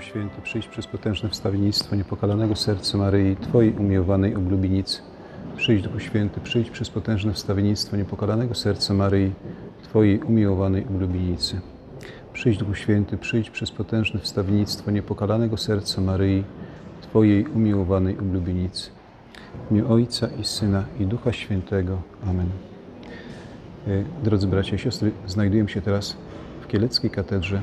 Święty, przyjdź przez potężne wstawiennictwo niepokalanego serca Maryi, Twojej umiłowanej oblubienicy. Przyjdź, Duchu Święty, przyjdź przez potężne wstawiennictwo niepokalanego serca Maryi, Twojej umiłowanej oblubienicy. Przyjdź, Duchu Święty, przyjdź przez potężne wstawiennictwo niepokalanego serca Maryi, Twojej umiłowanej oblubienicy. W imię Ojca i Syna i Ducha Świętego. Amen. Drodzy bracia i siostry, znajdujemy się teraz w Kieleckiej katedrze,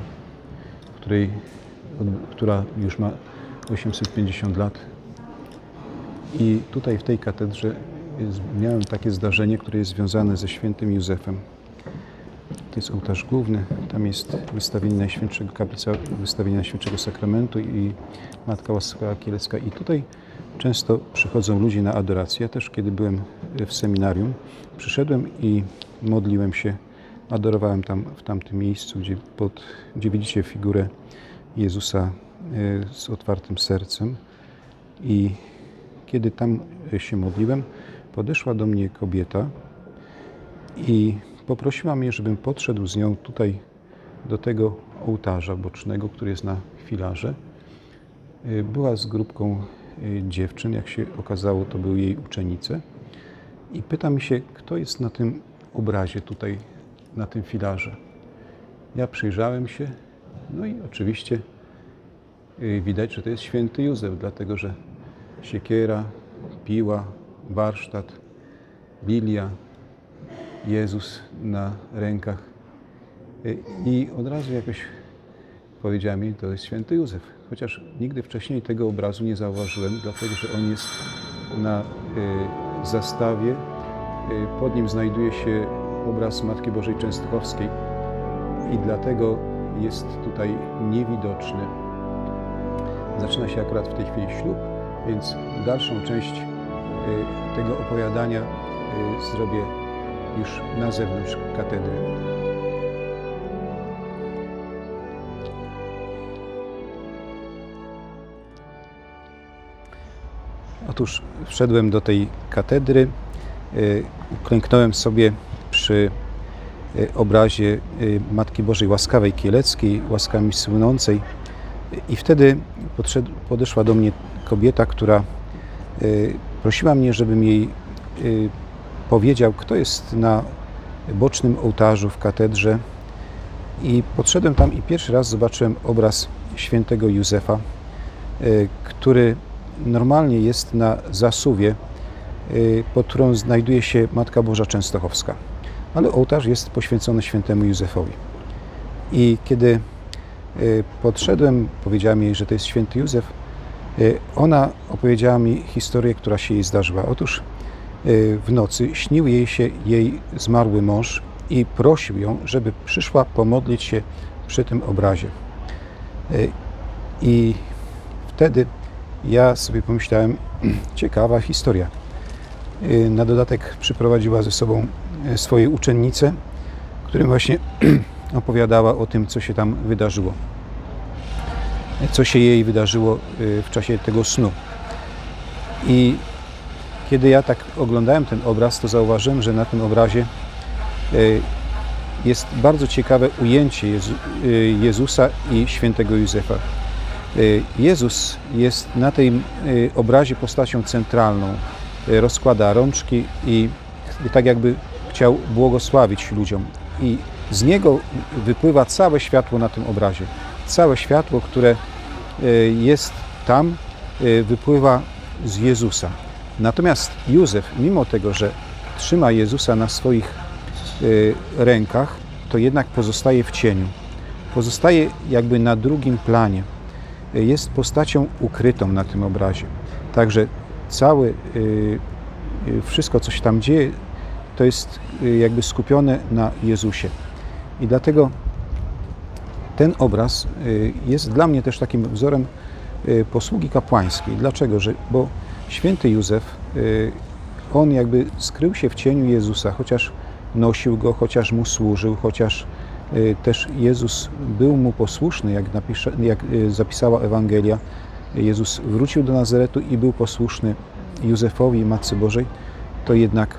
która już ma 850 lat. I tutaj w tej katedrze miałem takie zdarzenie, które jest związane ze świętym Józefem. To jest ołtarz główny, tam jest wystawienie Najświętszego kaplica, wystawienie Najświętszego Sakramentu i Matka Łaskawa Kielecka. I tutaj często przychodzą ludzie na adorację. Ja też, kiedy byłem w seminarium, przyszedłem i modliłem się, adorowałem tam, w tamtym miejscu, gdzie widzicie figurę Jezusa z otwartym sercem. I kiedy tam się modliłem, podeszła do mnie kobieta i poprosiła mnie, żebym podszedł z nią tutaj do tego ołtarza bocznego, który jest na filarze. Była z grupką dziewczyn, jak się okazało, to były jej uczennice. I pyta mi się, kto jest na tym obrazie tutaj, na tym filarze. Ja przyjrzałem się, no i oczywiście widać, że to jest święty Józef, dlatego że siekiera, piła, warsztat, Biblia, Jezus na rękach. I od razu jakoś powiedziała mi, to jest święty Józef. Chociaż nigdy wcześniej tego obrazu nie zauważyłem, dlatego że on jest na zastawie. Pod nim znajduje się obraz Matki Bożej Częstochowskiej i dlatego jest tutaj niewidoczny. Zaczyna się akurat w tej chwili ślub, więc dalszą część tego opowiadania zrobię już na zewnątrz katedry. Otóż wszedłem do tej katedry, uklęknąłem sobie przy obrazie Matki Bożej Łaskawej Kieleckiej, łaskami słynącej, i wtedy podeszła do mnie kobieta, która prosiła mnie, żebym jej powiedział, kto jest na bocznym ołtarzu w katedrze. I podszedłem tam i pierwszy raz zobaczyłem obraz świętego Józefa, który normalnie jest na zasuwie, pod którą znajduje się Matka Boża Częstochowska. Ale ołtarz jest poświęcony świętemu Józefowi. I kiedy podszedłem, powiedziałem jej, że to jest święty Józef, ona opowiedziała mi historię, która się jej zdarzyła. Otóż w nocy śnił jej się jej zmarły mąż i prosił ją, żeby przyszła pomodlić się przy tym obrazie. I wtedy ja sobie pomyślałem, ciekawa historia. Na dodatek przyprowadziła ze sobą swoje uczennice, którym właśnie opowiadała o tym, co się tam wydarzyło. Co się jej wydarzyło w czasie tego snu. I kiedy ja tak oglądałem ten obraz, to zauważyłem, że na tym obrazie jest bardzo ciekawe ujęcie Jezusa i świętego Józefa. Jezus jest na tym obrazie postacią centralną. Rozkłada rączki i tak jakby chciał błogosławić ludziom. I z niego wypływa całe światło na tym obrazie. Całe światło, które jest tam, wypływa z Jezusa. Natomiast Józef, mimo tego, że trzyma Jezusa na swoich rękach, to jednak pozostaje w cieniu. Pozostaje jakby na drugim planie. Jest postacią ukrytą na tym obrazie. Także wszystko, co się tam dzieje, to jest jakby skupione na Jezusie. I dlatego ten obraz jest dla mnie też takim wzorem posługi kapłańskiej. Dlaczego? Bo święty Józef, on jakby skrył się w cieniu Jezusa, chociaż nosił go, chociaż mu służył, chociaż też Jezus był mu posłuszny, jak zapisała Ewangelia. Jezus wrócił do Nazaretu i był posłuszny Józefowi, Matce Bożej, to jednak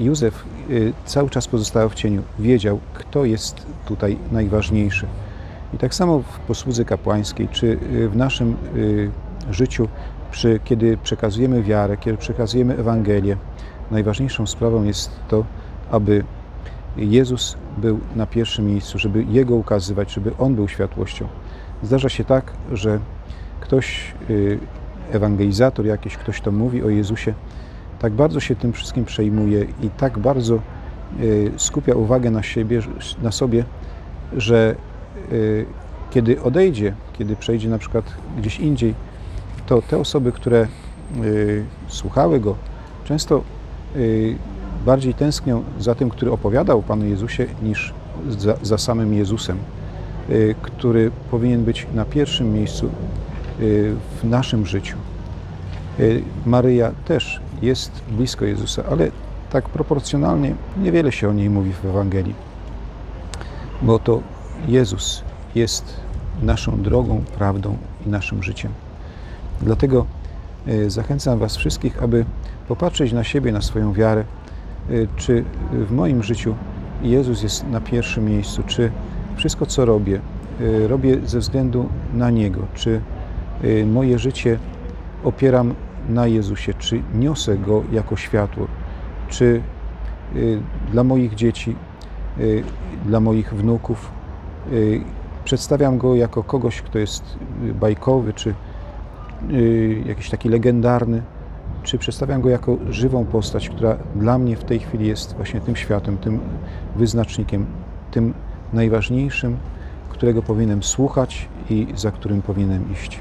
Józef cały czas pozostawał w cieniu. Wiedział, kto jest tutaj najważniejszy. I tak samo w posłudze kapłańskiej, czy w naszym życiu, kiedy przekazujemy wiarę, kiedy przekazujemy Ewangelię, najważniejszą sprawą jest to, aby Jezus był na pierwszym miejscu, żeby Jego ukazywać, żeby On był światłością. Zdarza się tak, że ktoś, ewangelizator jakiś, ktoś, kto mówi o Jezusie, tak bardzo się tym wszystkim przejmuje i tak bardzo skupia uwagę na sobie, że kiedy odejdzie, kiedy przejdzie na przykład gdzieś indziej, to te osoby, które słuchały Go, często bardziej tęsknią za tym, który opowiadał o Panu Jezusie, niż za samym Jezusem, który powinien być na pierwszym miejscu w naszym życiu. Maryja też jest blisko Jezusa, ale tak proporcjonalnie niewiele się o niej mówi w Ewangelii, bo to Jezus jest naszą drogą, prawdą i naszym życiem. Dlatego zachęcam Was wszystkich, aby popatrzeć na siebie, na swoją wiarę, czy w moim życiu Jezus jest na pierwszym miejscu, czy wszystko, co robię, robię ze względu na Niego, czy moje życie opieram na Jezusie, czy niosę Go jako światło, czy dla moich dzieci, dla moich wnuków przedstawiam Go jako kogoś, kto jest bajkowy, czy jakiś taki legendarny, czy przedstawiam Go jako żywą postać, która dla mnie w tej chwili jest właśnie tym światłem, tym wyznacznikiem, tym najważniejszym, którego powinienem słuchać i za którym powinienem iść.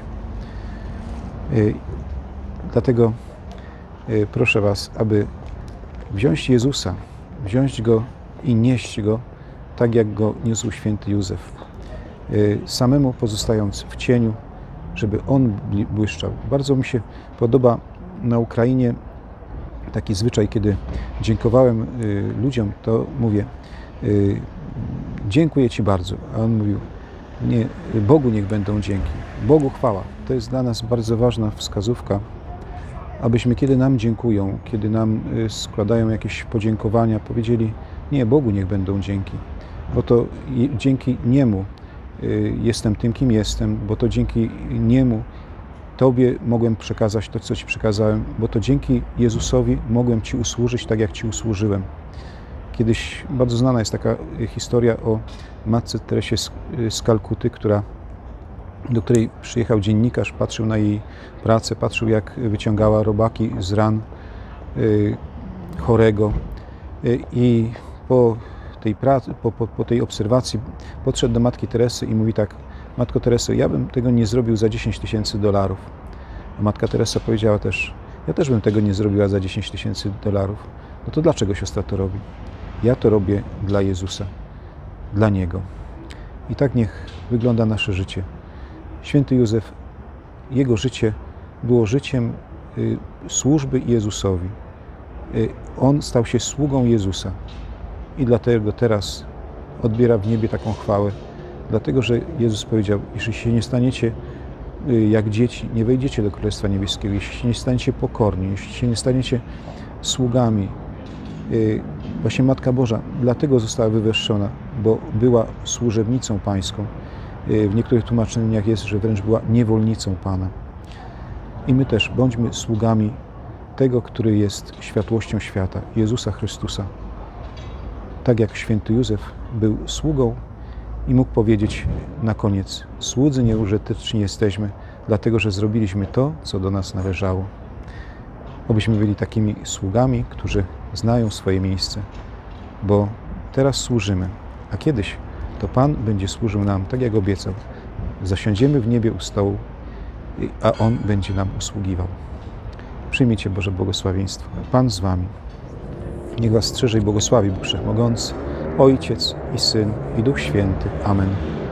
Dlatego proszę Was, aby wziąć Jezusa, wziąć Go i nieść Go, tak jak Go niósł święty Józef, samemu pozostając w cieniu, żeby On błyszczał. Bardzo mi się podoba na Ukrainie taki zwyczaj, kiedy dziękowałem ludziom, to mówię: dziękuję Ci bardzo. A on mówił: nie, Bogu niech będą dzięki. Bogu chwała. To jest dla nas bardzo ważna wskazówka, abyśmy, kiedy nam dziękują, kiedy nam składają jakieś podziękowania, powiedzieli: nie, Bogu niech będą dzięki. Bo to dzięki Niemu jestem tym, kim jestem, bo to dzięki Niemu Tobie mogłem przekazać to, co Ci przekazałem, bo to dzięki Jezusowi mogłem Ci usłużyć tak, jak Ci usłużyłem. Kiedyś bardzo znana jest taka historia o matce Teresie z Kalkuty, do której przyjechał dziennikarz, patrzył na jej pracę, patrzył, jak wyciągała robaki z ran chorego i po tej pracy, po tej obserwacji podszedł do matki Teresy i mówi tak: Matko Tereso, ja bym tego nie zrobił za $10 000. A matka Teresa powiedziała też: ja też bym tego nie zrobiła za $10 000. No to dlaczego siostra to robi? Ja to robię dla Jezusa, dla Niego. I tak niech wygląda nasze życie. Święty Józef, jego życie było życiem służby Jezusowi. On stał się sługą Jezusa i dlatego teraz odbiera w niebie taką chwałę. Dlatego, że Jezus powiedział: jeśli się nie staniecie jak dzieci, nie wejdziecie do Królestwa Niebieskiego, jeśli się nie staniecie pokorni, jeśli się nie staniecie sługami. Właśnie Matka Boża dlatego została wywyższona, bo była służebnicą Pańską. W niektórych tłumaczeniach jest, że wręcz była niewolnicą Pana. I my też bądźmy sługami tego, który jest światłością świata, Jezusa Chrystusa. Tak jak święty Józef był sługą i mógł powiedzieć na koniec: słudzy nieużyteczni jesteśmy, dlatego że zrobiliśmy to, co do nas należało. Obyśmy byli takimi sługami, którzy znają swoje miejsce, bo teraz służymy, a kiedyś to Pan będzie służył nam, tak jak obiecał. Zasiądziemy w niebie u stołu, a On będzie nam usługiwał. Przyjmijcie Boże błogosławieństwo. Pan z Wami. Niech Was strzeże i błogosławi Bóg Wszechmogący, Ojciec i Syn i Duch Święty. Amen.